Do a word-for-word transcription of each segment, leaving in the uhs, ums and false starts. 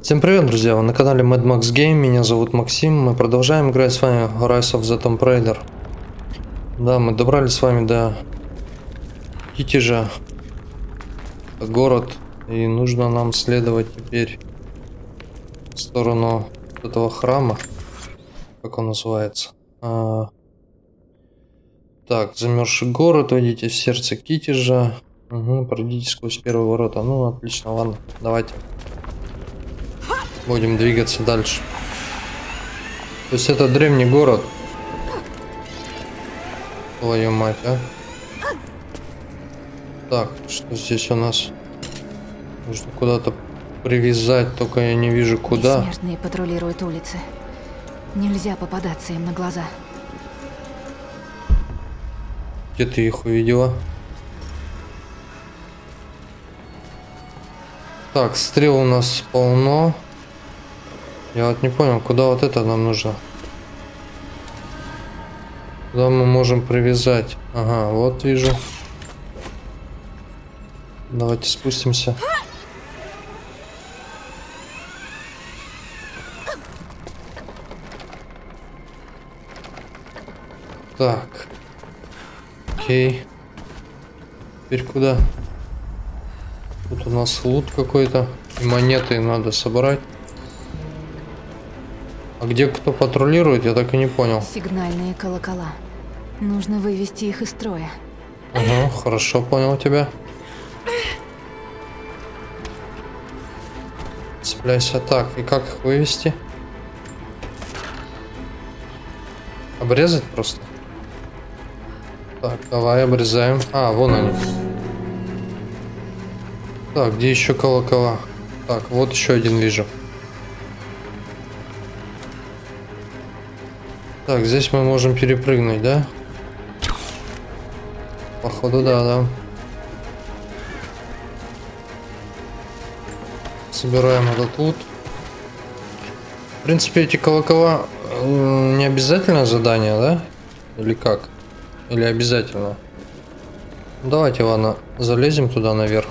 Всем привет, друзья! Вы на канале Mad Max Game, меня зовут Максим. Мы продолжаем играть с вами Rise of the Tomb Raider. Да, мы добрались с вами до Китежа, город, и нужно нам следовать теперь в сторону этого храма, как он называется. А... Так, замерзший город, войдите в сердце Китежа. Угу, пройдите сквозь первые ворота. Ну, отлично, ладно, давайте. Будем двигаться дальше. То есть это древний город. Твою мать, а. Так, что здесь у нас? Нужно куда-то привязать, только я не вижу куда. Бессмертные патрулируют улицы. Нельзя попадаться им на глаза. Где ты их увидела? Так, стрел у нас полно. Я вот не понял, куда вот это нам нужно. Куда мы можем привязать? Ага, вот вижу. Давайте спустимся. Так. Окей. Теперь куда? Тут у нас лут какой-то. И монеты надо собрать. А где кто патрулирует, я так и не понял. Сигнальные колокола. Нужно вывести их из строя. Ага, хорошо, понял тебя. Цепляйся. Так, и как их вывести? Обрезать просто? Так, давай обрезаем. А, вон они. Так, где еще колокола? Так, вот еще один вижу. Так, здесь мы можем перепрыгнуть, да? Походу, да, да. Собираем этот лут. В принципе, эти колокола не обязательно задание, да? Или как? Или обязательно? Давайте, ладно, залезем туда наверх.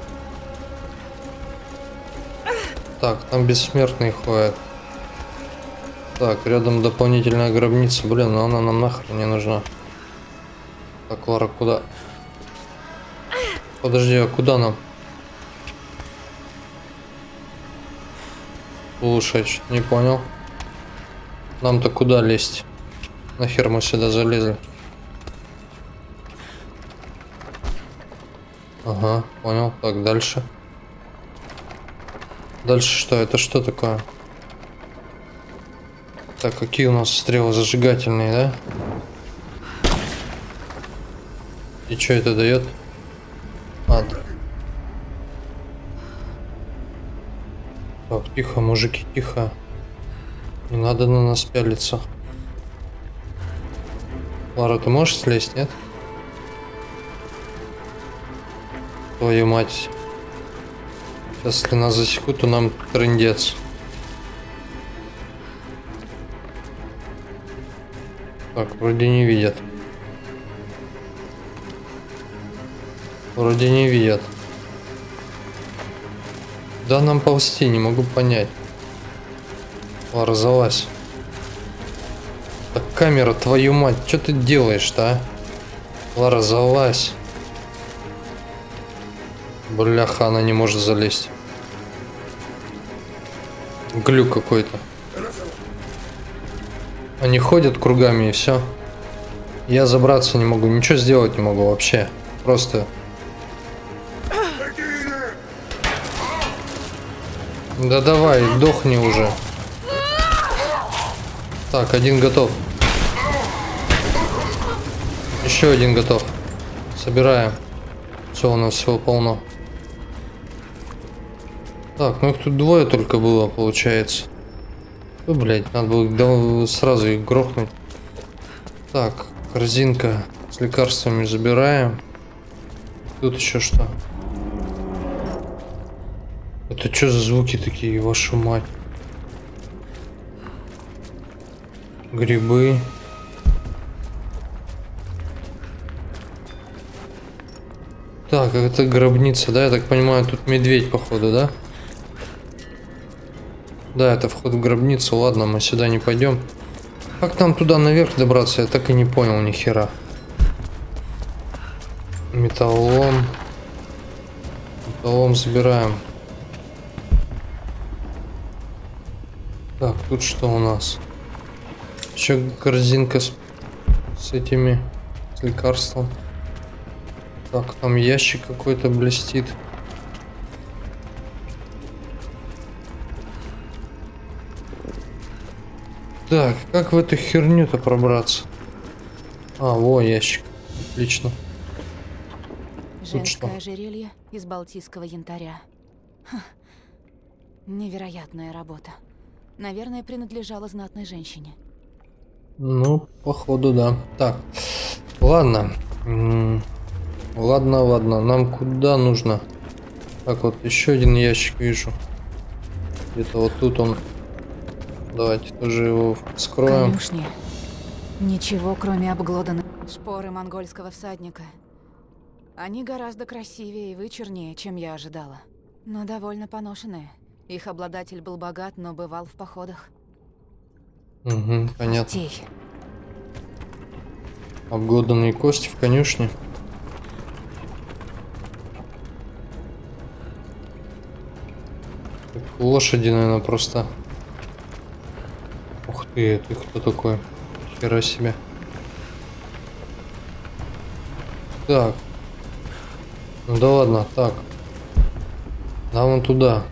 Так, там бессмертные ходят. Так, рядом дополнительная гробница. Блин, но она нам нахрен не нужна. Так, Лара, куда? Подожди, а куда нам? Слушай, что-то не понял. Нам-то куда лезть? Нахер мы сюда залезли? Ага, понял. Так, дальше. Дальше что? Это что такое? Так, какие у нас стрелы зажигательные, да? И что это дает? А, да. Так, тихо, мужики, тихо. Не надо на нас пялиться. Лара, ты можешь слезть, нет? Твою мать. Сейчас, если нас засекут, то нам трындец. Так, вроде не видят. Вроде не видят. Да нам ползти, не могу понять. Лара, залазь. Так, камера, твою мать, что ты делаешь-то, а? Лара, залазь. Бляха, она не может залезть. Глюк какой-то. Они ходят кругами и все. Я забраться не могу, ничего сделать не могу вообще. Просто. Да давай, дохни уже. Так, один готов. Еще один готов. Собираем. Все, у нас всего полно. Так, ну их тут двое только было, получается. Ну, блять, надо было сразу их грохнуть. Так, корзинка с лекарствами забираем. Тут еще что? Это что за звуки такие, вашу мать? Грибы. Так, это гробница, да? Я так понимаю, тут медведь, походу, да? Да, это вход в гробницу. Ладно, мы сюда не пойдем. Как нам туда наверх добраться, я так и не понял ни хера. Металлолом. Металлолом забираем. Так, тут что у нас? Еще корзинка с, с этими, с лекарством. Так, там ящик какой-то блестит. Так, как в эту херню-то пробраться? А, во, ящик. Отлично. Женское ожерелье из балтийского янтаря. Ха. Невероятная работа. Наверное, принадлежала знатной женщине. Ну, походу, да. Так, ладно. М-м, ладно, ладно. Нам куда нужно? Так, вот еще один ящик вижу. Где-то вот тут он. Давайте тоже его вскроем. Конюшни. Ничего, кроме обглоданных. Шпоры монгольского всадника. Они гораздо красивее и вычурнее, чем я ожидала. Но довольно поношенные. Их обладатель был богат, но бывал в походах. Угу, понятно. Костей. Обглоданные кости в конюшне. Так, лошади, наверное, просто. Ух ты, ты кто такой? Хера себе. Так. Ну да ладно, так. Да, вон туда.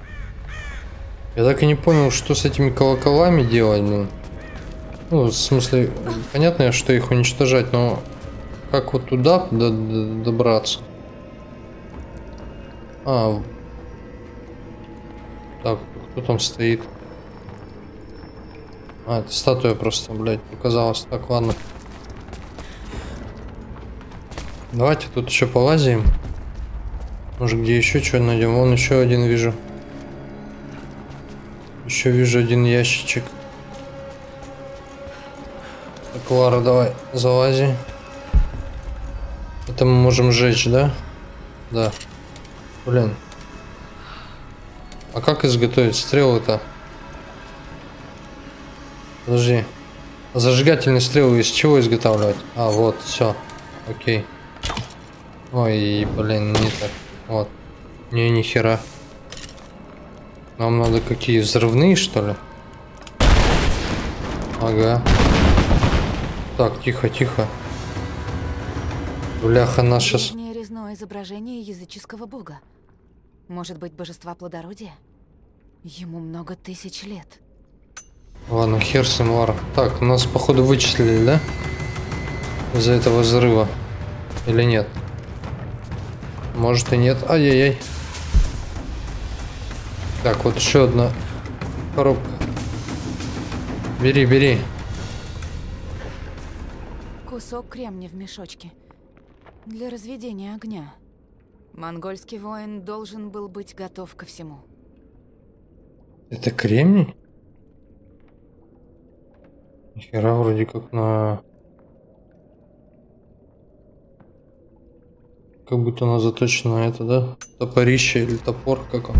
Я так и не понял, что с этими колоколами делать, блин. Ну, в смысле, понятно, что их уничтожать, но как вот туда до до добраться? А. Так, кто там стоит? А, это статуя просто, блядь, показалась. Так, ладно. Давайте тут еще полазим. Может, где еще что найдем? Вон еще один вижу. Еще вижу один ящичек. Так, Лара, давай, залази. Это мы можем сжечь, да? Да. Блин. А как изготовить стрелы-то? Подожди. А зажигательные стрелы из чего изготавливать? А, вот, все. Окей. Ой, блин, не так. Вот. Не, ни хера. Нам надо какие, взрывные, что ли? Ага. Так, тихо, тихо. Бляха, нас сейчас... Резное изображение языческого бога. Может быть, божества плодородия? Ему много тысяч лет. Ладно, хер с ним, Лара. Так, нас, походу, вычислили, да? Из-за этого взрыва. Или нет? Может и нет. Ай-яй-яй. Так, вот еще одна коробка. Бери, бери. Кусок кремня в мешочке. Для разведения огня. Монгольский воин должен был быть готов ко всему. Это кремний? Нихера, вроде как на... Как будто она заточена на это, да? Топорище или топор, как он.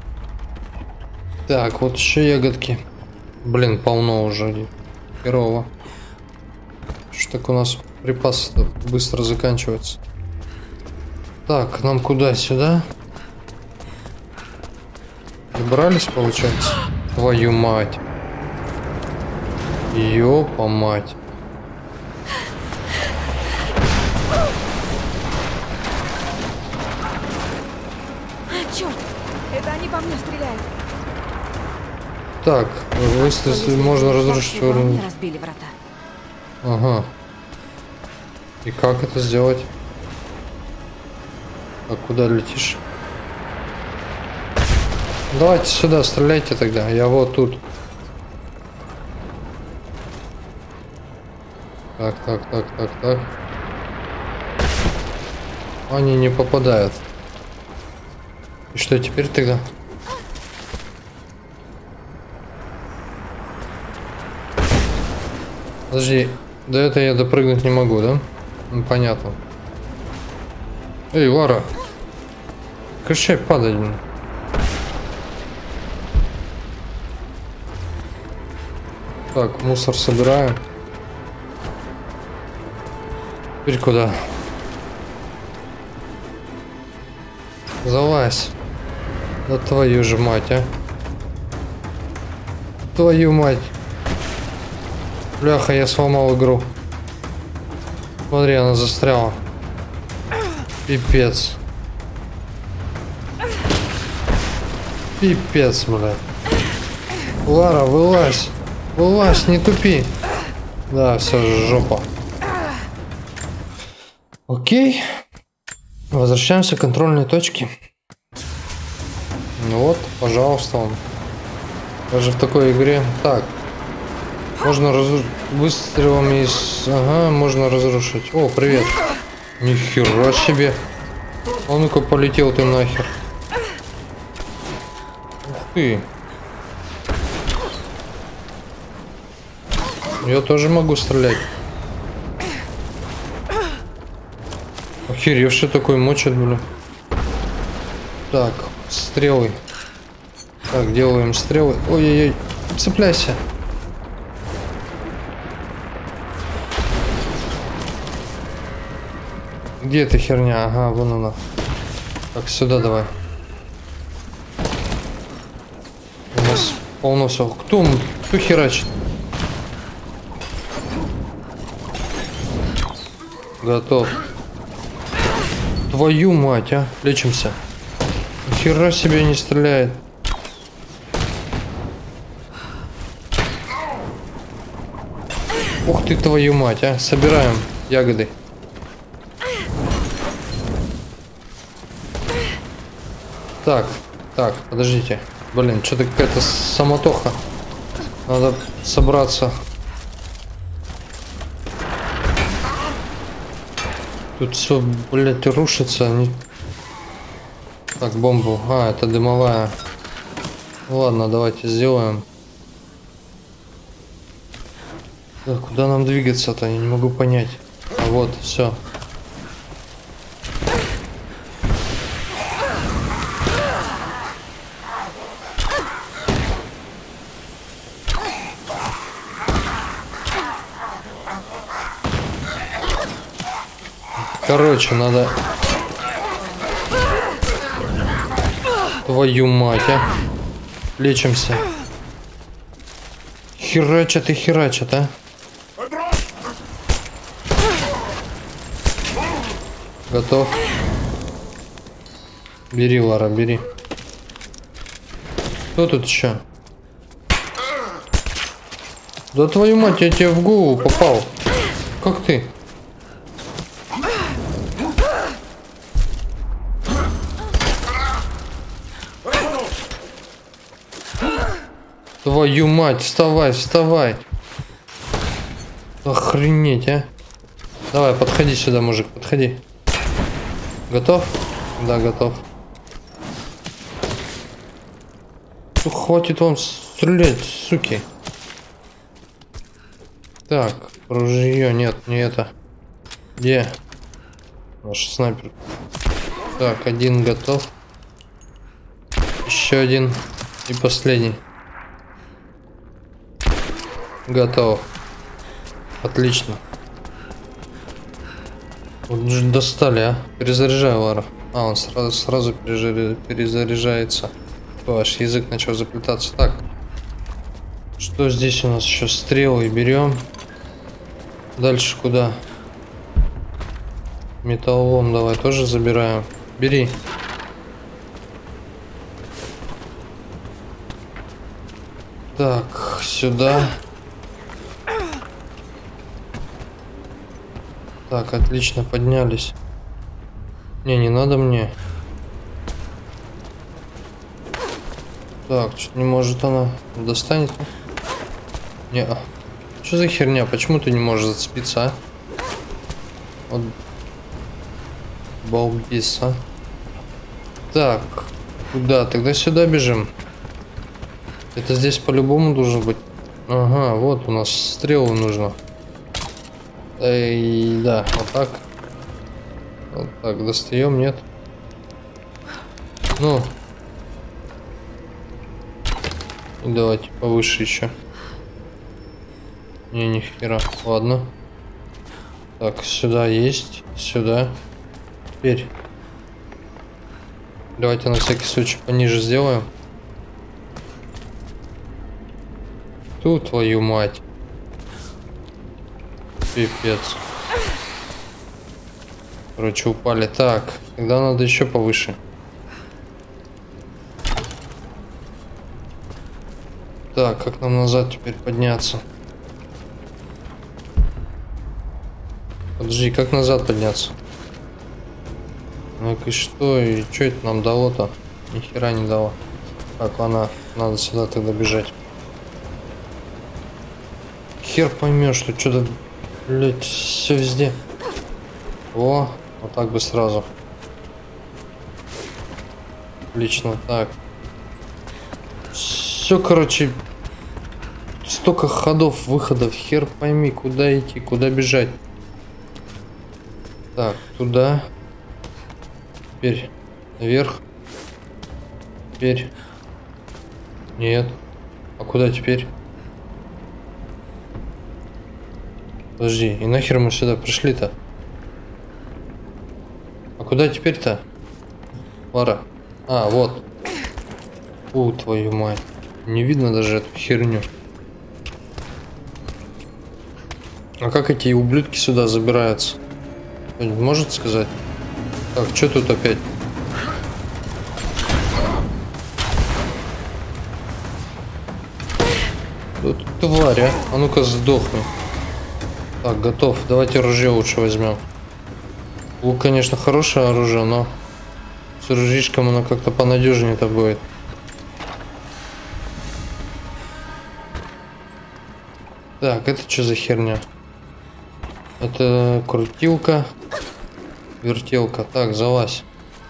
Так, вот еще ягодки. Блин, полно уже. Херово. Что так у нас припасы быстро заканчиваются. Так, нам куда? Сюда? Добрались, получается? Твою мать. Ёпа мать. Черт! Это они по мне стреляют. Так, выстрел можно разрушить уровень. Разбили врата. Ага. И как это сделать? А куда летишь? Давайте сюда стреляйте тогда. Я вот тут. Так, так, так, так, так. Они не попадают. И что теперь тогда? Подожди, до этого я допрыгнуть не могу, да? Ну, понятно. Эй, Лара. Прекращай падать, блин. Так, мусор собираем. Теперь куда? Залазь. Да твою же мать, а. Твою мать. Бляха, я сломал игру. Смотри, она застряла. Пипец. Пипец, блядь. Лара, вылазь. Вылазь, не тупи. Да, все, жопа. Окей. Возвращаемся к контрольной точке. Ну вот, пожалуйста, он. Даже в такой игре. Так. Можно разрушить выстрелами из... Ага, можно разрушить. О, привет. Нихера себе. А ну-ка, полетел ты нахер. Ух ты. Я тоже могу стрелять. Охеревший такой мочит, блин. Так, стрелы. Так, делаем стрелы. Ой-ой-ой, цепляйся. Где эта херня? Ага, вон она. Так, сюда давай. У нас полно всего. Кто, кто херачит? Готов. Твою мать, а? Лечимся. Хера себе не стреляет. Ух ты, твою мать, а? Собираем ягоды. Так, так, подождите. Блин, что-то какая-то самотоха. Надо собраться. Тут все, блядь, рушится. Не... Так, бомбу. А, это дымовая. Ладно, давайте сделаем. Так, куда нам двигаться-то? Я не могу понять. А вот, все. Короче, надо... Твою мать, а. Лечимся. Херачат и херачат, а. Готов. Бери, Лара, бери. Кто тут еще? Да твою мать, я тебе в голову попал. Как ты? Твою мать, вставай, вставай. Охренеть, а. Давай, подходи сюда, мужик, подходи. Готов? Да, готов. Ну, хватит вам стрелять, суки. Так, ружье, нет, не это. Где? Наш снайпер. Так, один готов. Еще один. И последний. Готово. Отлично. Вот же достали, а? Перезаряжай, Лара. А, он сразу, сразу перезаряжается. Ваш язык начал заплетаться. Так. Что здесь у нас еще? Стрелы берем. Дальше куда? Металлолом давай тоже забираем. Бери. Так, сюда. Так, отлично, поднялись. Не, не надо мне. Так, что-то не может она. Достанет? Не, а. Что за херня? Почему ты не можешь зацепиться, а? Вот. Балбис, а. Так, куда? Тогда сюда бежим. Это здесь по-любому должен быть. Ага, вот у нас стрелы нужно. И да, вот так. Вот так, достаем, нет? Ну. И давайте повыше еще. Не, ни хера. Ладно. Так, сюда есть. Сюда. Теперь. Давайте на всякий случай пониже сделаем. Ту твою мать. Пипец. Короче, упали. Так, тогда надо еще повыше. Так, как нам назад теперь подняться? Подожди, как назад подняться? Ну-ка, что? И что это нам дало-то? Ни хера не дало. Так, ладно, надо сюда тогда бежать. Хер поймешь, что что-то, блять, все везде. О, вот так бы сразу. Отлично, так. Все, короче, столько ходов, выходов, хер пойми, куда идти, куда бежать. Так, туда. Теперь наверх. Теперь. Нет. А куда теперь? Подожди, и нахер мы сюда пришли-то? А куда теперь-то? Лара. А, вот. О, твою мать. Не видно даже эту херню. А как эти ублюдки сюда забираются? Кто-нибудь может сказать? Так, что тут опять? Тут тварь, а? А ну-ка сдохни. Так, готов. Давайте ружье лучше возьмем. Лук, конечно, хорошее оружие, но с ружьишком оно как-то понадежнее-то будет. Так, это что за херня? Это крутилка. Вертелка. Так, залазь.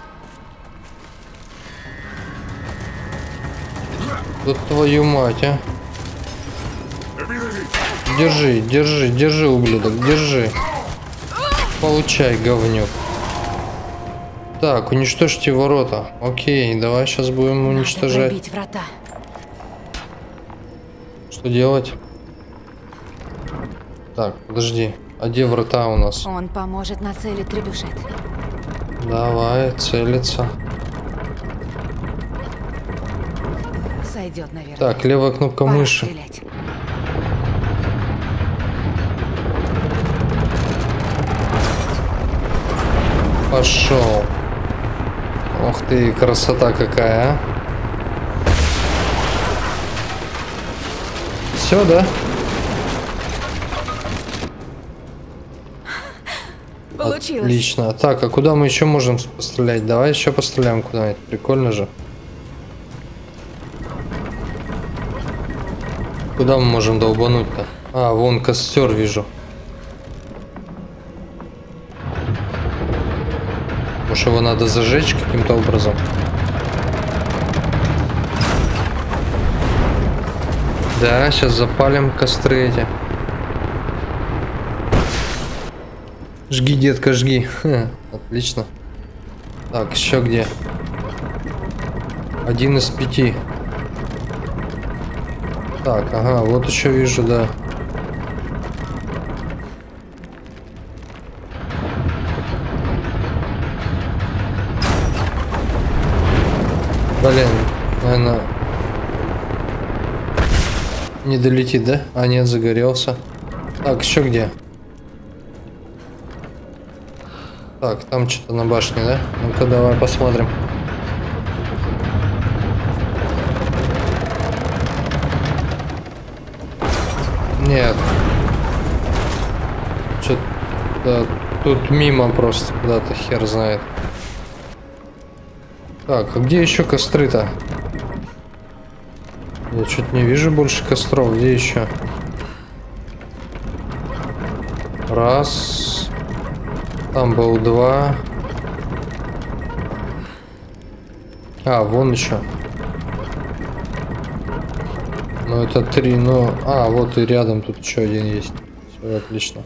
Да твою мать, а. Держи, держи, держи, ублюдок, держи. Получай, говнюк. Так, уничтожьте ворота. Окей, давай сейчас будем Надо уничтожать. пробить врата. Что делать? Так, подожди. А где врата у нас? Он поможет нацелить требюшет. Давай, целиться. Сойдет, наверное. Так, левая кнопка Пора мыши. стрелять. Пошел. Ух ты, красота какая, а. Все, да? Получилось. Отлично. Так, а куда мы еще можем пострелять? Давай еще постреляем куда-нибудь. Прикольно же. Куда мы можем долбануть-то? А, вон костер вижу. Может, его надо зажечь каким-то образом? Да, сейчас запалим костры эти. Жги, детка, жги. Ха, отлично. Так, еще где? Один из пяти. Так, ага, вот еще вижу, да. Блин, наверное, не долетит, да? А нет, загорелся. Так, еще где? Так, там что-то на башне, да? Ну-ка, давай посмотрим. Нет. Что-то тут мимо просто куда-то, хер знает. Так, а где еще костры-то? Я что-то не вижу больше костров. Где еще? Раз. Там был два. А, вон еще. Ну, это три, ну... А, вот и рядом тут еще один есть. Все, отлично.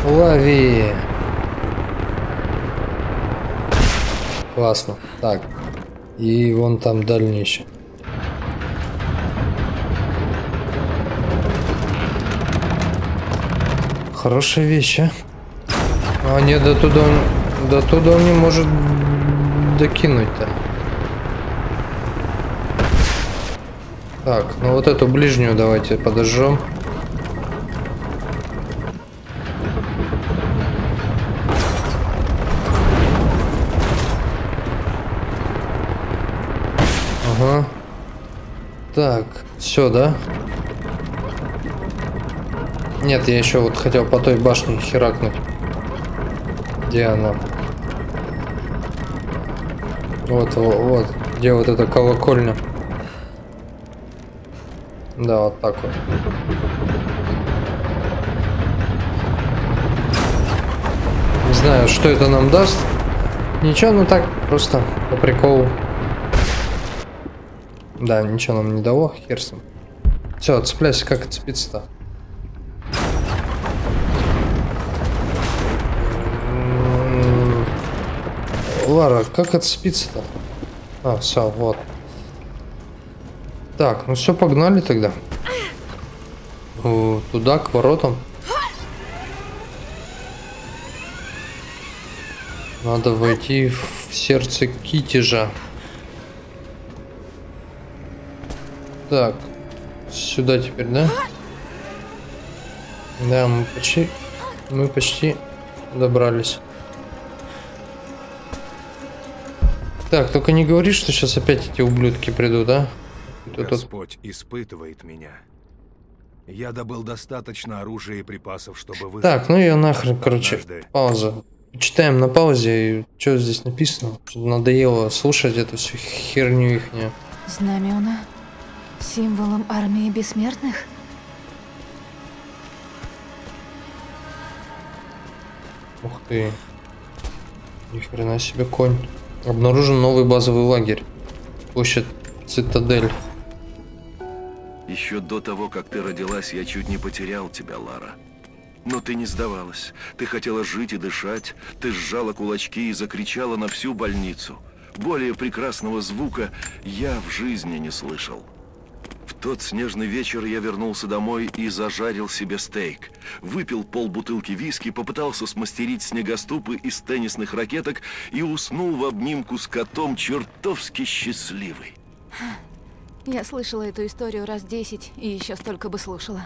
Лови! Классно. Так, И вон там дальнейший. Хорошая вещь, а? А нет, до туда он, до туда он не может докинуть-то. Так, ну вот эту ближнюю давайте подожжем. Ага. Так, все, да? Нет, я еще вот хотел по той башне херакнуть. Где она? Вот, вот, вот. Где вот эта колокольня? Да, вот так вот. Не знаю, что это нам даст. Ничего, ну так, просто по приколу. Да, ничего нам не дало, хер с ним. Все, отцепляйся, как отцепиться-то? Лара, как отцепиться-то? А, все, вот. Так, ну все, погнали тогда. О, туда, к воротам. Надо войти в сердце Китежа. Так, сюда теперь, да? Да, мы почти, мы почти добрались. Так, только не говори, что сейчас опять эти ублюдки придут, а? Господь испытывает меня. Я добыл достаточно оружия и припасов, чтобы выжить. Так, ну ее нахрен, короче, Однажды... пауза. Читаем на паузе, и что здесь написано? Надоело слушать эту всю херню ихнюю. Знамена символом армии бессмертных? Ух ты. Ни хрена себе конь. Обнаружен новый базовый лагерь. Площадь Цитадель. Еще до того, как ты родилась, я чуть не потерял тебя, Лара. Но ты не сдавалась. Ты хотела жить и дышать. Ты сжала кулачки и закричала на всю больницу. Более прекрасного звука я в жизни не слышал. В тот снежный вечер я вернулся домой и зажарил себе стейк. Выпил полбутылки виски, попытался смастерить снегоступы из теннисных ракеток и уснул в обнимку с котом, чертовски счастливый. Я слышала эту историю раз десять и еще столько бы слушала.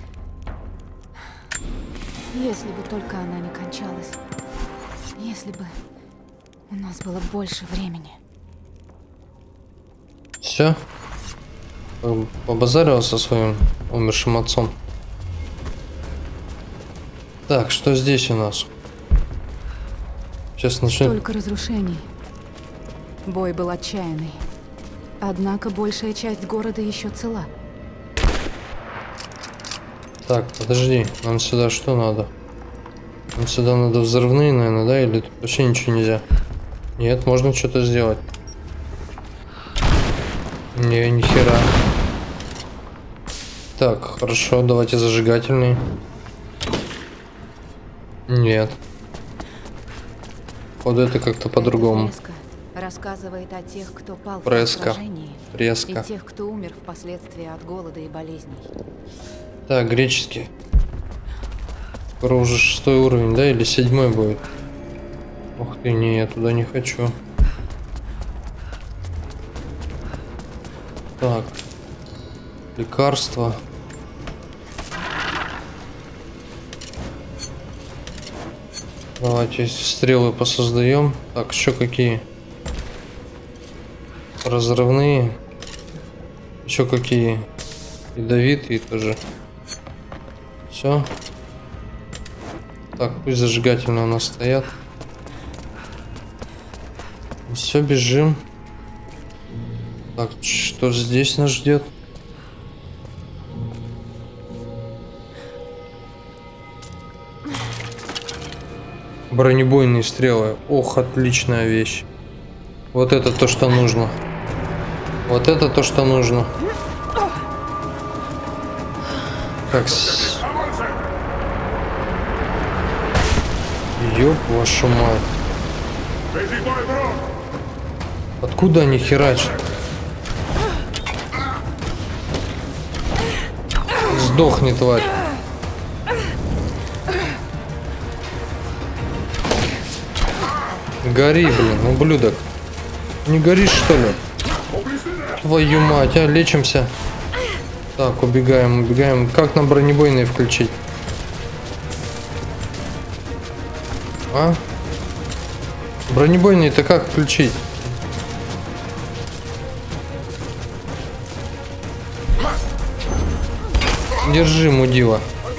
Если бы только она не кончалась. Если бы у нас было больше времени. Все? Побазарил со своим умершим отцом. Так, что здесь у нас? Сейчас начнем. Столько разрушений. Бой был отчаянный. Однако большая часть города еще цела. Так, подожди, нам сюда что надо? Нам сюда надо взрывные, наверное, да? Или тут вообще ничего нельзя? Нет, можно что-то сделать. Не, ни хера. Так, хорошо, давайте зажигательные. Нет. Вот это как-то по-другому. Рассказывает о тех, кто пал в Преска. сражении, Преска. и тех, кто умер впоследствии от голода и болезней. Так, греческий. Скоро уже шестой уровень, да? Или седьмой будет? Ух ты, не, я туда не хочу. Так. Лекарства. Давайте стрелы посоздаем. Так, еще какие? Разрывные. Еще какие? Ядовитые тоже. Все. Так, пусть зажигательные у нас стоят. Все, бежим. Так, что здесь нас ждет? Бронебойные стрелы. Ох, отличная вещь. Вот это то, что нужно. Вот это то, что нужно. Как с... Ёб вашу мать. Откуда они херачат? Сдохни, тварь. Гори, блин, ублюдок. Не горишь, что ли? Твою мать, а, лечимся. Так, убегаем, убегаем. Как нам бронебойные включить? А? Бронебойные-то как включить? Держи, мудила.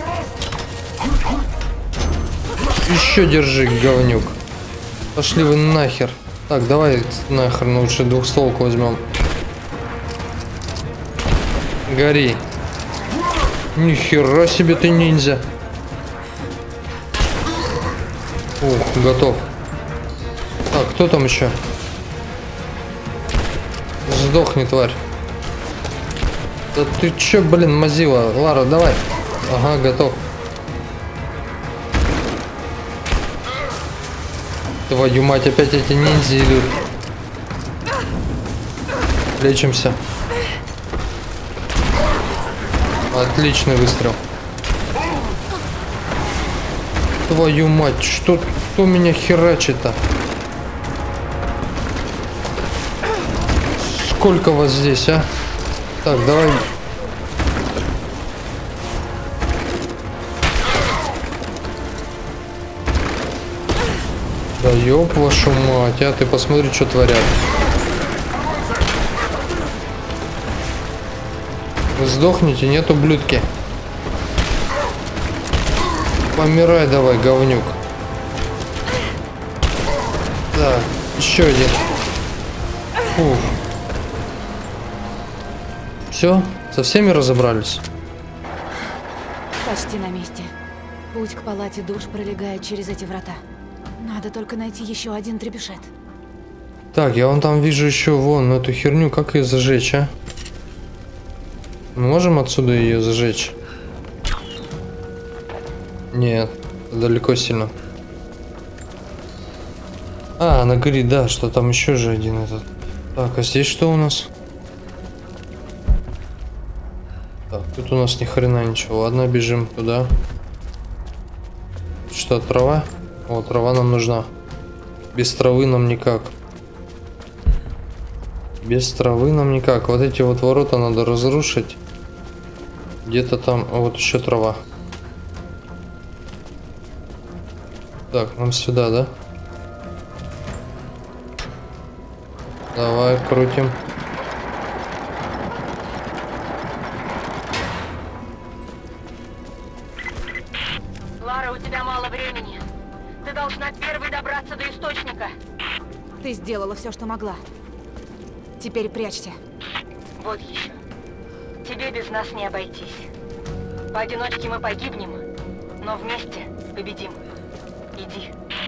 Еще держи, говнюк. Пошли вы нахер. Так, давай нахер лучше двухстволку возьмем. Гори. Нихера себе ты ниндзя. Ух, готов. Так, кто там еще? Сдохни, тварь. Да ты че, блин, мазила? Лара, давай. Ага, готов. Твою мать, опять эти ниндзя идут. Лечимся. Отличный выстрел. Твою мать, что, кто меня херачит-то? Сколько вас здесь, а? Так, давай. Да ёб вашу мать, а ты посмотри, что творят. Вы сдохните, нет, ублюдки. Помирай давай, говнюк. Так, еще один. Фух. Все, со всеми разобрались? Почти на месте. Путь к палате душ пролегает через эти врата. Надо только найти еще один трепешет. Так, я вон там вижу еще вон эту херню. Как ее зажечь, а? Мы можем отсюда ее зажечь? Нет, далеко сильно. А, она говорит, да, что там еще же один этот. Так, а здесь что у нас? Так, тут у нас ни хрена ничего. Ладно, бежим туда. Что, трава? О, трава нам нужна. Без травы нам никак. Без травы нам никак. Вот эти вот ворота надо разрушить. Где-то там... А вот еще трава. Так, нам сюда, да? Давай, крутим. Лара, у тебя мало времени. Ты должна первой добраться до источника. Ты сделала все, что могла. Теперь прячься. Вот еще. Тебе без нас не обойтись. Поодиночке мы погибнем, но вместе победим. Иди.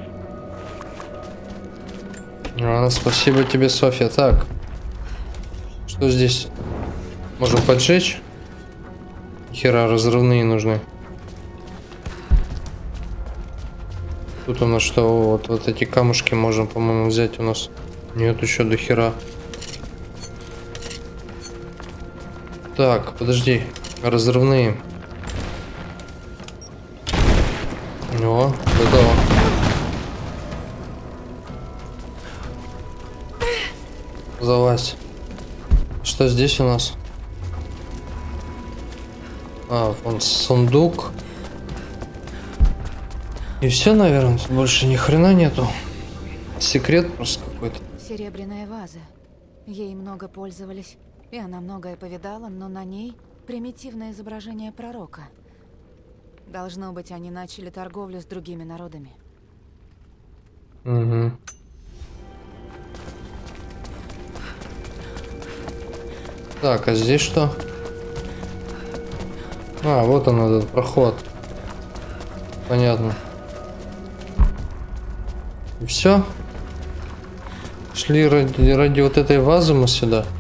А, спасибо тебе, Софья. Так. Что здесь? Можем поджечь? Хера, разрывные нужны. Тут у нас что? Вот, вот эти камушки можем, по-моему, взять у нас. Нет, еще до хера. Так, подожди. Разрывные. О, готово. Залазь. Что здесь у нас? А, вон сундук. И все, наверное, тут больше ни хрена нету. Секрет просто какой-то. Серебряная ваза. Ей много пользовались, и она многое повидала, но на ней примитивное изображение пророка. Должно быть, они начали торговлю с другими народами. Угу. Так, а здесь что? А, вот он, этот проход. Понятно. И все? Шли ради, ради вот этой вазы мы сюда.